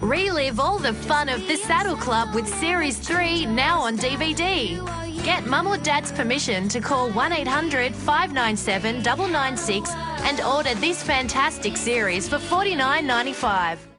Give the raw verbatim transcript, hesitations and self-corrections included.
Relive all the fun of The Saddle Club with Series three now on D V D. Get Mum or Dad's permission to call one eight hundred, five nine seven, nine nine six and order this fantastic series for forty-nine ninety-five.